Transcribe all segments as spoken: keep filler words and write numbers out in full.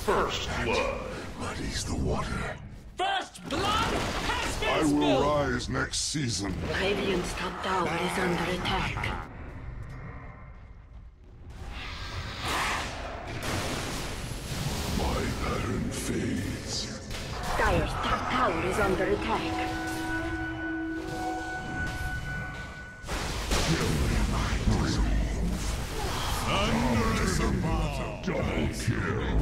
First blood. Muddies the water. First blood has been I spilled! will rise next season. Radiant's top tower is under attack. My pattern fades. Dire's top tower is under attack. Double kill.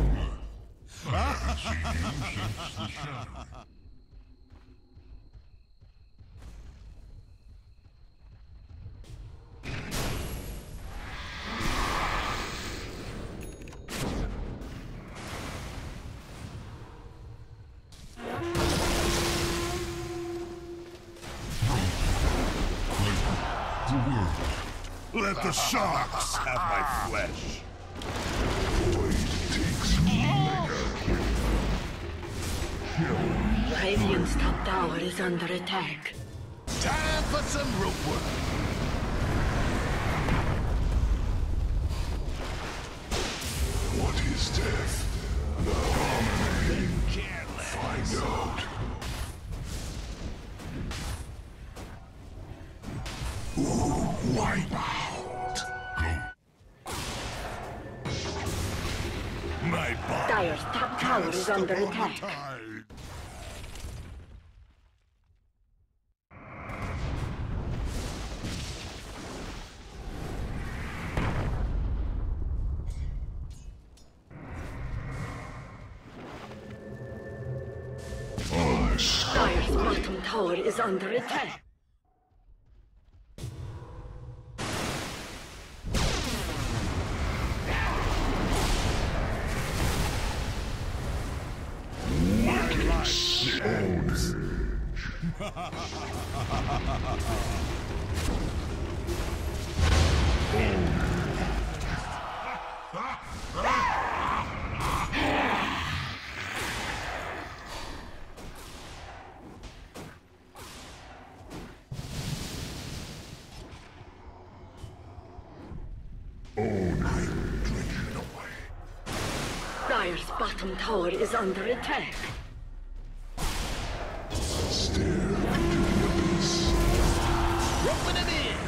Let the sharks have my flesh. Radiant's top tower is under attack. Time for some rope work. What is death? The harmony. Find out. Ooh, wipe out. My body. Dire's top tower is under attack. Dire's bottom tower is under attack. Dire's bottom tower is under attack. Stare into the abyss. Roping it in!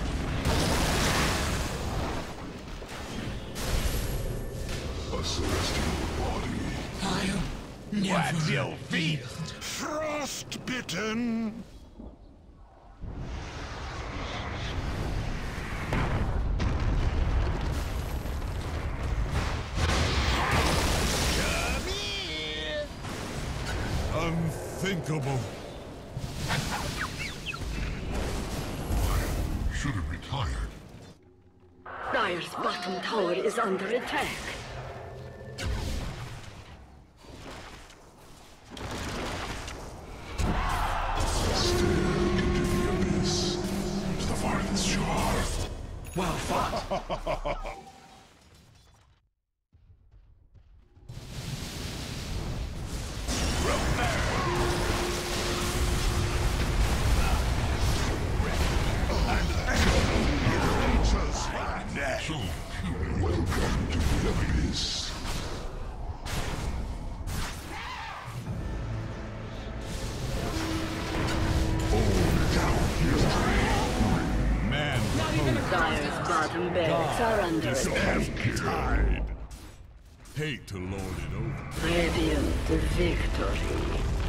A celestial body. I'll never What's your be feet? Frostbitten. Come here. Unthinkable. Should have retired. Dire's bottom tower is under attack. Stare into the abyss. To the farthest shore. well fought. Welcome to the abyss. Man, Dire's bottom barracks are under attack. tide. Hate to lord it over. Radiant victory.